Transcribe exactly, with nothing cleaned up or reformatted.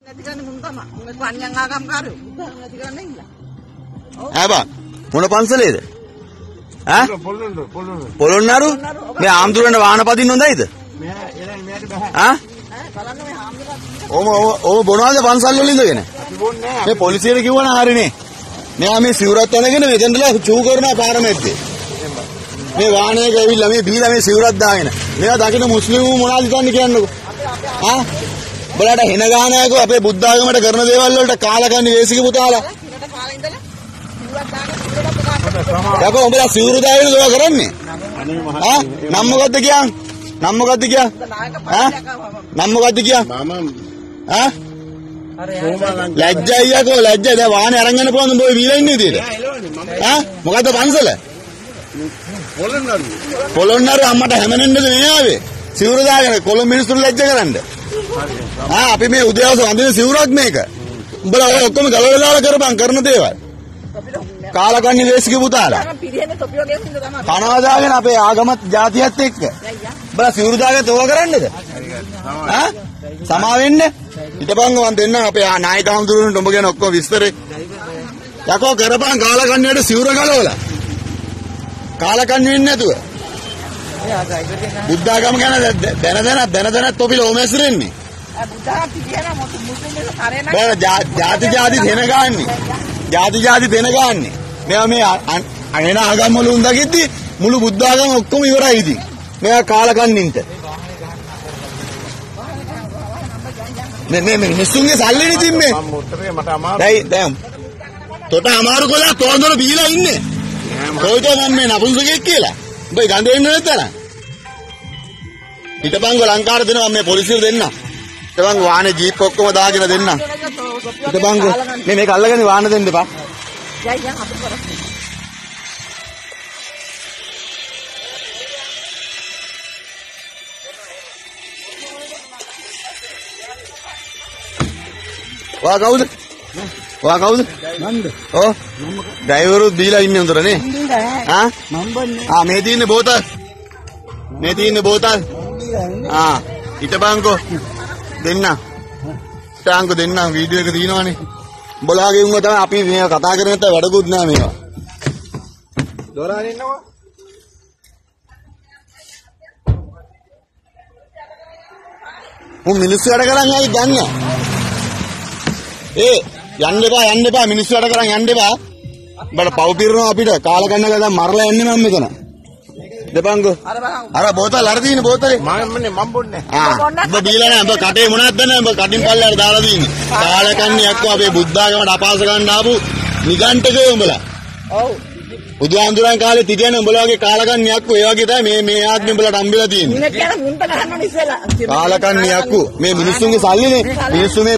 Apa? Mana pansel itu? Hah? Polonnaru? Me Amdurana Vanapati nonda itu? Hah? Om om bonada pansal වලින්ද ගෙන? මේ පොලිසියට කිව්වනම් හරිනේ. මෙයා මේ සිවුරත් අරගෙන මෙතනදලා චූ කරනවා පාරමැද්දේ. මේ වාහනයක ඇවිල්ලා මේ බීලා මේ සිවුරත් දාගෙන. මෙයා දකින්න මුස්ලිම්ව මොනවද කියන්නේ කියන්නකෝ. ආ? බලන්න හෙන ගානයකෝ අපේ බුද්ධ ආගමට කරන දේවල් වලට කාලකන්ණි වේසික පුතාලා. යකෝ උඹලා සිවුරු දාගෙන දෝවා කරන්නේ? ආ? නම් මොකද්ද කියන්නේ? නම් මොකද්ද කියන්නේ? ආ? නම් මොකද්ද කියන්නේ? මම ආ? ලැජ්ජයි යකෝ ලැජ්ජයි. දැන් වාහනේ අරන් යන්න පුළුවන් උඹ ඔය වීලා ඉන්නේ විදියට. ආ? මොකද්ද පන්සල? පොළොන්නරු. පොළොන්නරු අම්මට හැමනෙන්නද මේ ආවේ? සිවුරු දාගෙන කොළඹ මිනිස්සුන්ට ලැජ්ජ කරන්න. ආ අපි මේ උදේවස වඳින සිවුරක් මේක. උඹලා ඔය ඔක්කොම ගලවලා දාලා කරපන් කරන දේවල්. කාලකන්ණි වේසික පුතාලා. කනවා දාගෙන අපේ ආගමත් ජාතියත් එක්ක. උඹලා සිවුරු දාගෙන තෝව කරන්නද? ආ? සමා වෙන්න. ඊටපංග මන් දෙන්න අපේ නායක හඳුරුවන්ට උඹ ගැන ඔක්කොම විස්තරේ. යකෝ කරපන් කාලකන්ණියට සිවුර ගලවලා. කාලකන්ණි වෙන්නේ නැතුව. බුද්ධ ආගම ගැන දැන දැන දැන දැන තොපිල ඕමැසිරෙන්නේ. බෑ ජාති ජාති දෙන ගාන්නේ. ජාති ජාති දෙන ගාන්නේ. මෙයා මේ අනෙන ආගම් වල උන් දකිද්දි මුළු බුද්ධ ආගම ඔක්කොම ඉවරයි ඉතින්. මෙයා කාලකන්ණින්ට. නේ නේ මිනිස්සුන්ගේ සල්ලිනේ ඉතින් මේ. මම මුත්‍රේ මට අමාරු. දැන් දැන්. තොට අමාරු කොලා තෝන්දර බීලා ඉන්නේ. කොයිද මම මේ නපුංසකෙක් කියලා. උඹ ගඳ එන්නේ නැත්තන. හිටපන්ගෝ ලංකාවට දෙනවා මේ පොලිසියට දෙන්න. හිටපන්ගෝ වාහනේ ජීප් ඔක්කොම දාගෙන දෙන්න. හිටපන්ගෝ මේ මේක අල්ලගෙන වාහන දෙන්න එපා. යයි යන් අපිට කරා. වා කවුද? වා කවුද? මන්ද. ඔව්. ඩ්‍රයිවරුත් බීලා ඉන්නේ උන්තර නේ. ආ? මම බන්නේ. ආ මේ තියෙන්නේ බෝතල්. මේ තියෙන්නේ බෝතල්. ආ හිටපන්කෝ දෙන්න. ටාංකෝ දෙන්න වීඩියෝ එක තියෙනවනේ. උඹලාගේ උන්ව තමයි අපි මේ කතා කරන්නේ නැත්නම් වැඩකුත් නෑ මේවා. දොරාගෙන ඉන්නකෝ. උන් මිනිස්සු වැඩ කරන් ආයි ගන්න. ඒ යන්න එපා යන්න එපා මිනිස්සු වැඩ කරන් යන්න එපා. උඹට පව් පිරනවා අපිට කාලකන්ණක දැන් මරලා යන්නේ මම මෙතන. දෙපංගෝ අර බෝතල් අර තියෙන බෝතලේ මම නේ මම බොන්නේ. ආ උඹ බීලා නෑ උඹ කටේ මොනවද දන්නේ උඹ කටින් පල්ලයට දාලා තියෙන්නේ. කාලකන්ණි එක්කෝ අපේ බුද්ධ ආගමට අපාස ගන්න ආපු නිගණ්ඨකෝ උඹලා. ඔව්. බුදුහාමුදුරන් කාලේ තියන උඹලා වගේ කාලකන්ණි එක්කෝ ඒ වගේ තමයි මේ මේ ආත්මෙ උඹලට හම්බෙලා තියෙන්නේ. ඉන්නේ කියලා මුන්ට ගහන්න ඉස්සෙල්ලා. කාලකන්ණි එක්කෝ මේ මිනිස්සුන්ගේ සල්ලිනේ මිනිස්සු මේ